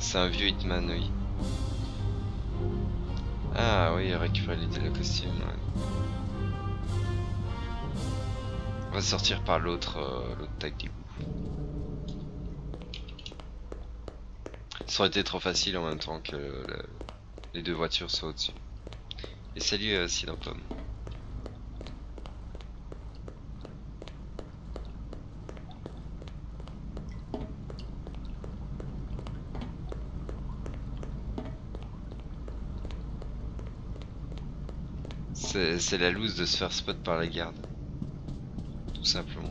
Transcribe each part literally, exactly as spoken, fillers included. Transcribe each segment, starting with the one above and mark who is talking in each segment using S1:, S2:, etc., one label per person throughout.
S1: C'est un vieux Hitman, oui. Ah oui, récupérer le costume, ouais. On va sortir par l'autre euh, l'autre tac d'égout. Ça aurait été trop facile en même temps que le, les deux voitures soient au-dessus. Et salut euh, Cidre Pomme. C'est la loose de se faire spot par la garde. Tout simplement.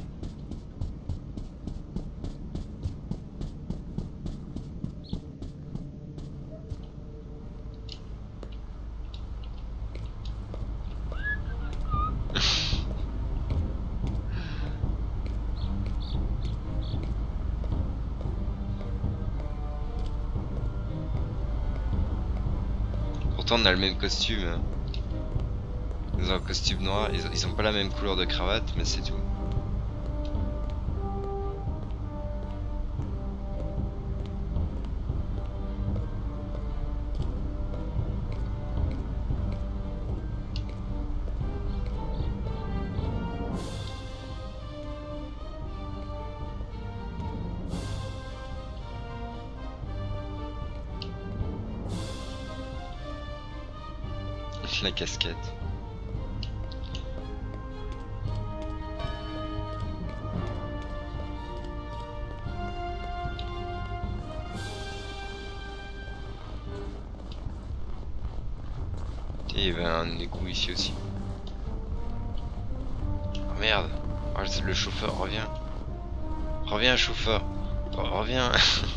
S1: Pourtant on a le même costume. Hein. Ils ont un costume noir, ils ont, ils ont pas la même couleur de cravate, mais c'est tout. La casquette. Et il y avait un égout ici aussi. Oh merde. Oh, le chauffeur, reviens. Reviens chauffeur. Oh, reviens.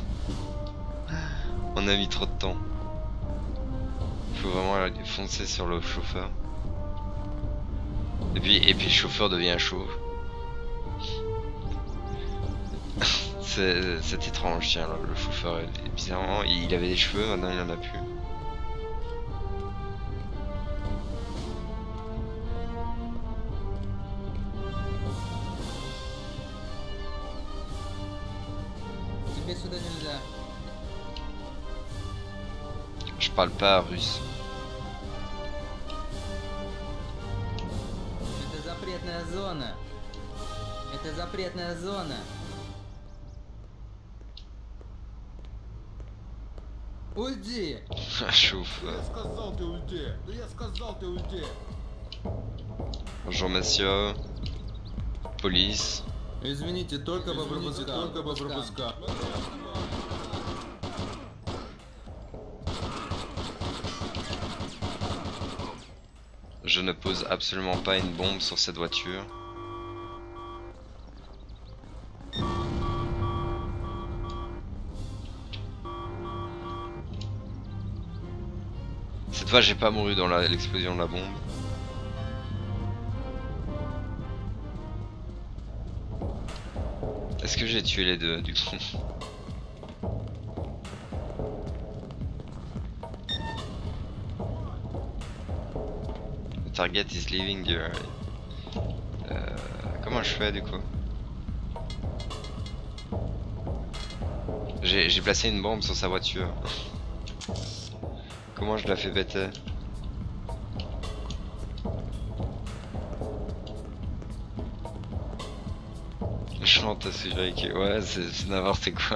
S1: On a mis trop de temps. Il faut vraiment foncer sur le chauffeur. Et puis, et puis le chauffeur devient chauve. C'est étrange, tiens, le, le chauffeur, est, bizarrement, il avait des cheveux, maintenant il en a plus. Je parle pas russe.
S2: Это запретная зона. Это запретная зона. Уйди.
S1: Chauffe. Bonjour monsieur. Police.
S2: Извините, только по пропускам. Только по пропускам.
S1: Je ne pose absolument pas une bombe sur cette voiture. Cette fois, j'ai pas mouru dans l'explosion de la bombe. Est-ce que j'ai tué les deux du coup? Target is leaving the area. Euh, comment je fais du coup? J'ai placé une bombe sur sa voiture. Comment je la fais péter? Je chante à celui qui... Ouais, c'est n'importe quoi.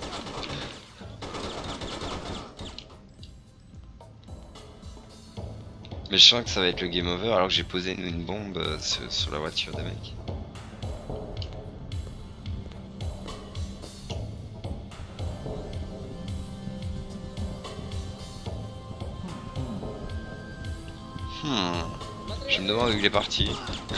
S1: Mais je sens que ça va être le game over alors que j'ai posé une, une bombe euh, sur, sur la voiture des mecs. Hmm. Je me demande où il est parti.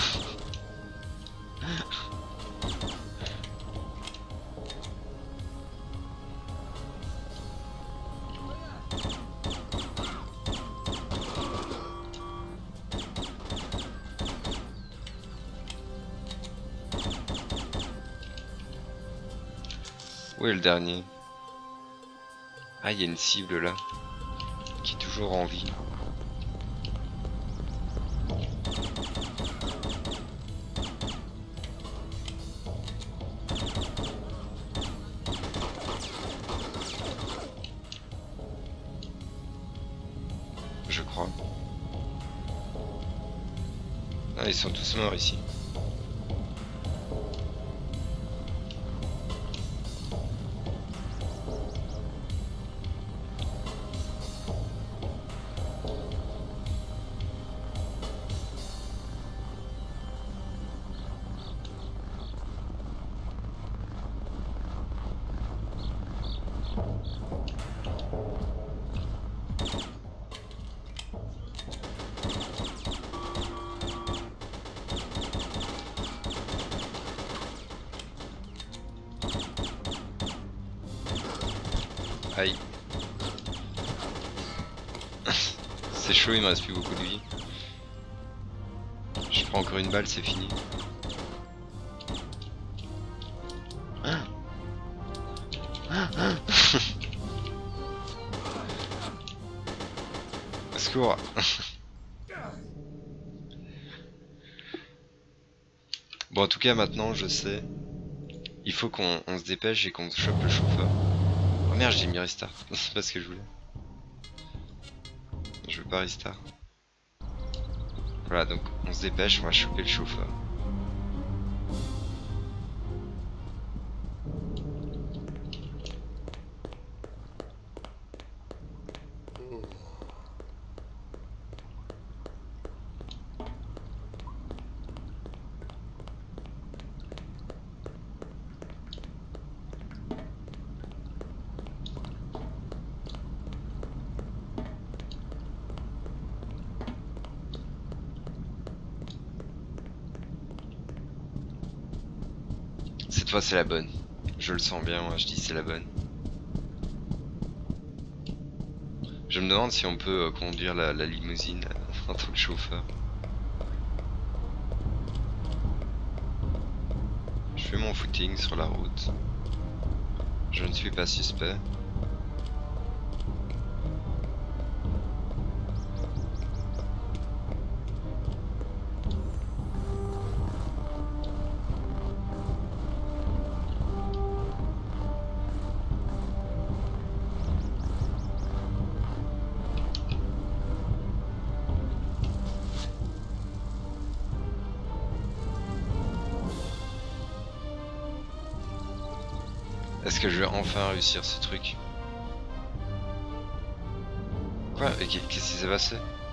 S1: Où est le dernier? Ah, il y a une cible là, qui est toujours en vie. ils sont tous morts ici. Aïe. C'est chaud, il me reste plus beaucoup de vie. Je prends encore une balle, c'est fini. Ah. Ah, ah. Au secours. Bon, en tout cas, maintenant, je sais. Il faut qu'on on se dépêche et qu'on chope le chauffeur. Oh merde, j'ai mis restart. C'est pas ce que je voulais. Je veux pas restart. Voilà, donc on se dépêche, on va choper le chauffeur. Cette fois c'est la bonne. Je le sens bien, moi je dis c'est la bonne. Je me demande si on peut euh, conduire la, la limousine en tant que chauffeur. Je fais mon footing sur la route. Je ne suis pas suspect. Est-ce que je vais enfin réussir ce truc? Quoi? Qu'est-ce qui s'est passé?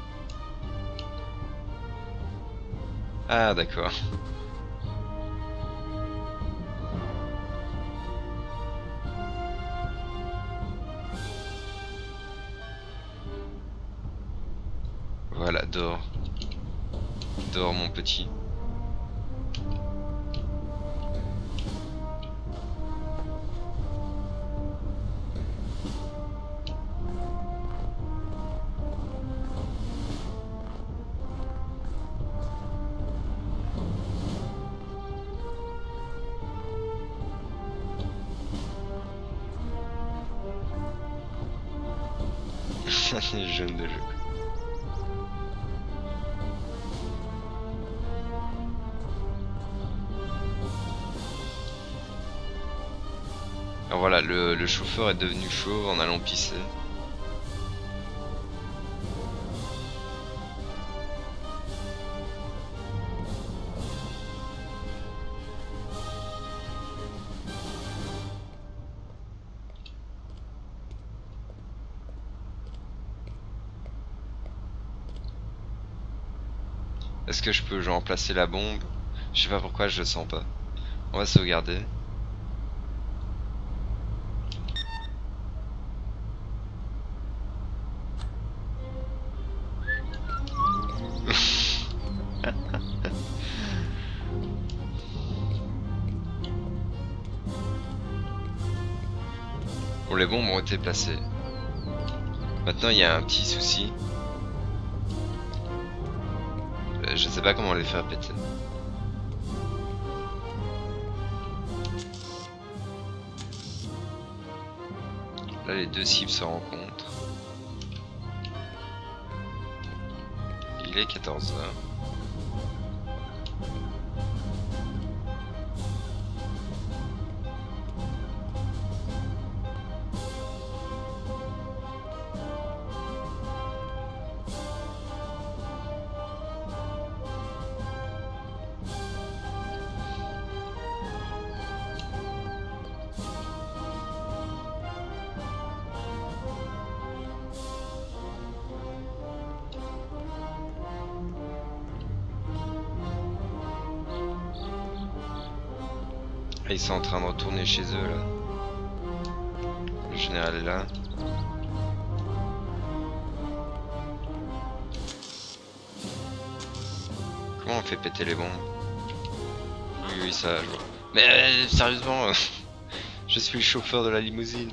S1: Ah d'accord. Voilà, dors. Dors mon petit. Les jeunes de jeu. Alors voilà, le, le chauffeur est devenu chauve en allant pisser. Est-ce que je peux genre placer la bombe? Je sais pas pourquoi je le sens pas. On va sauvegarder. Bon, les bombes ont été placées. Maintenant il y a un petit souci. Je sais pas comment les faire péter. Là les deux cibles se rencontrent. Il est quatorze heures. Ah, ils sont en train de retourner chez eux là. Le général est là. Comment on fait péter les bombes? Oui, oui, ça je vois. Mais euh, sérieusement, euh, je suis le chauffeur de la limousine.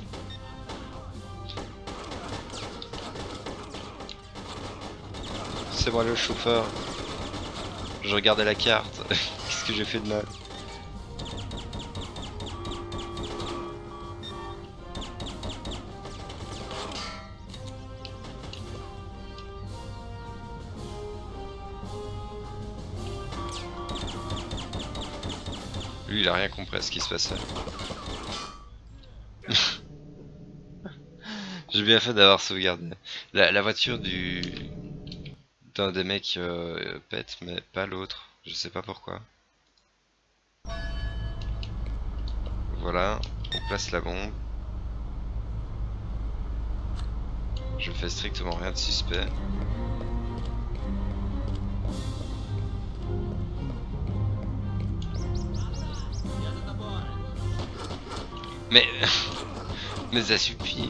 S1: C'est moi le chauffeur. Je regardais la carte. Qu'est-ce que j'ai fait de mal? Lui, il a rien compris à ce qui se passait. J'ai bien fait d'avoir sauvegardé. La, la voiture du d'un des mecs euh, pète, mais pas l'autre. Je sais pas pourquoi. Voilà, on place la bombe. Je fais strictement rien de suspect. Mais... mais ça suffit.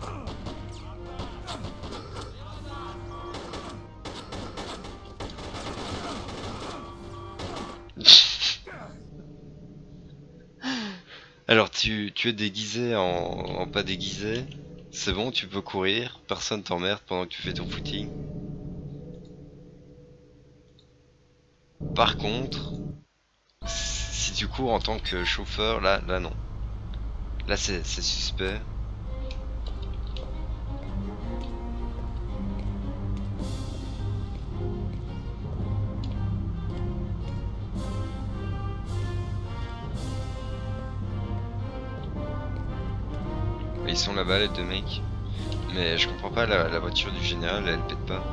S1: Alors tu, tu es déguisé en, en pas déguisé. C'est bon, tu peux courir. Personne t'emmerde pendant que tu fais ton footing. Par contre, si tu cours en tant que chauffeur, là, là non. Là c'est suspect. Ils sont là-bas les deux mecs. Mais je comprends pas, la, la voiture du général elle pète pas.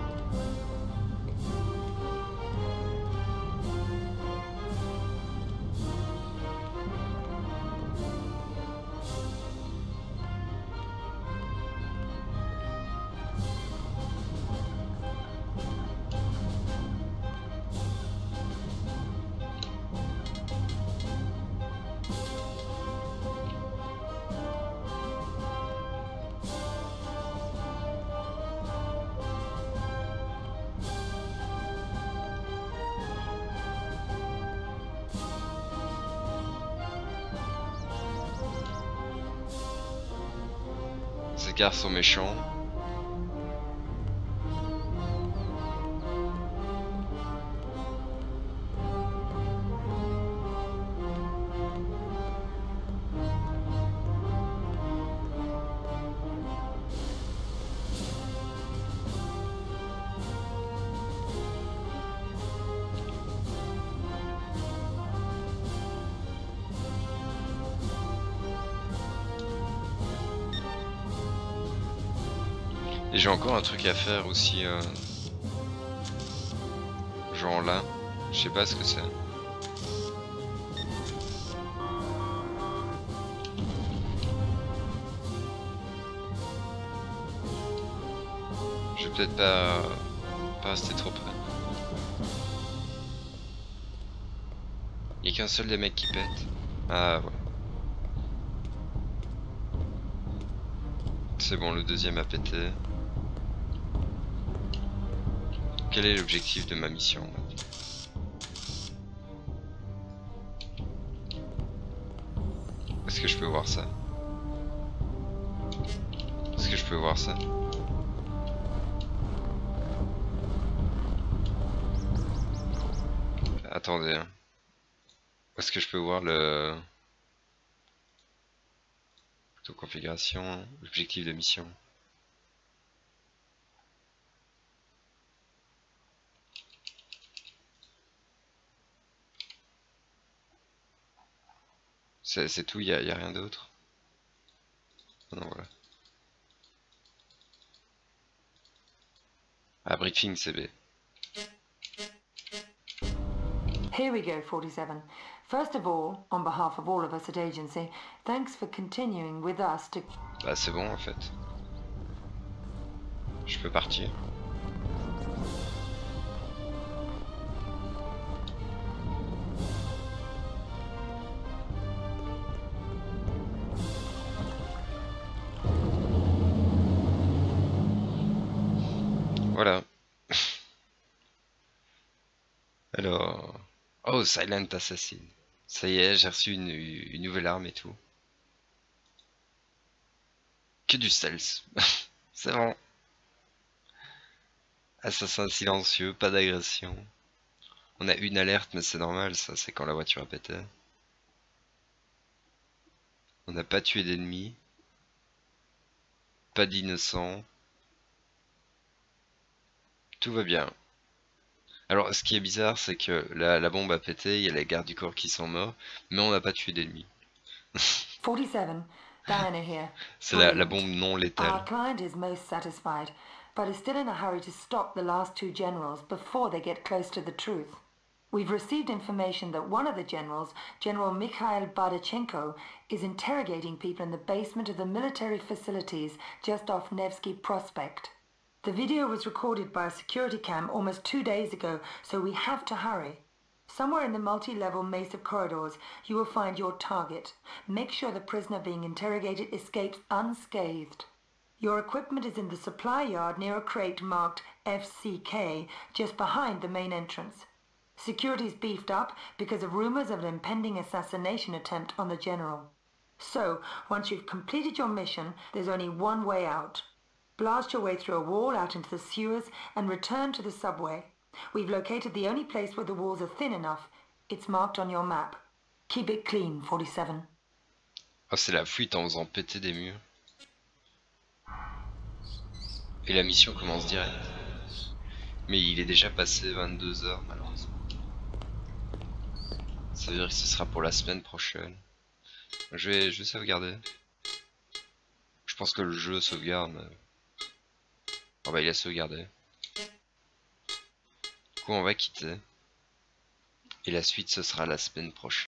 S1: Ces gars sont méchants. Et j'ai encore un truc à faire aussi, euh... genre là, je sais pas ce que c'est. Je vais peut-être pas... pas rester trop près. Il y a qu'un seul des mecs qui pète. Ah ouais. C'est bon, le deuxième a pété. Quel est l'objectif de ma mission? Est-ce que je peux voir ça? Est-ce que je peux voir ça? Attendez. Hein. Est-ce que je peux voir le... Plutôt configuration, l'objectif de mission? C'est tout, il n'y a, y a rien d'autre. Non, voilà. Ah, briefing C B.
S3: Here we go, forty-seven. First of all, on behalf of all of us at Agency, thanks for continuing with us to...
S1: Bah c'est bon en fait. Je peux partir. Oh, Silent Assassin. Ça y est, j'ai reçu une, une nouvelle arme et tout. Que du stealth. C'est bon. Assassin silencieux, pas d'agression. On a une alerte, mais c'est normal, ça, c'est quand la voiture a pété. On n'a pas tué d'ennemis. Pas d'innocents. Tout va bien. Alors, ce qui est bizarre, c'est que la, la bombe a pété, il y a les gardes du corps qui sont morts, mais on n'a pas tué d'ennemis.
S3: forty-seven, Diana here.
S1: C'est la, la
S3: Brilliant.
S1: bombe non
S3: Our
S1: létale.
S3: client is most satisfied, but is still in a hurry to stop the last two generals before they get close to the truth. We've received information that one of the generals, General Mikhail Bardachenko, is interrogating people in the basement of the military facilities just off Nevsky Prospect. The video was recorded by a security cam almost two days ago, so we have to hurry. Somewhere in the multi-level maze of corridors, you will find your target. Make sure the prisoner being interrogated escapes unscathed. Your equipment is in the supply yard near a crate marked F C K, just behind the main entrance. Security is beefed up because of rumors of an impending assassination attempt on the general. So, once you've completed your mission, there's only one way out. Blast your way through a wall out into the sewers and return to the subway. We've located the only place where the walls are thin enough. It's marked on your map. Keep it clean, forty-seven.
S1: Oh, c'est la fuite en faisant péter des murs. Et la mission commence direct. Mais il est déjà passé vingt-deux heures, malheureusement. Ça veut dire que ce sera pour la semaine prochaine. Je vais, je vais sauvegarder. Je pense que le jeu sauvegarde. Mais... Oh bah il a sauvegardé. Du coup on va quitter. Et la suite ce sera la semaine prochaine.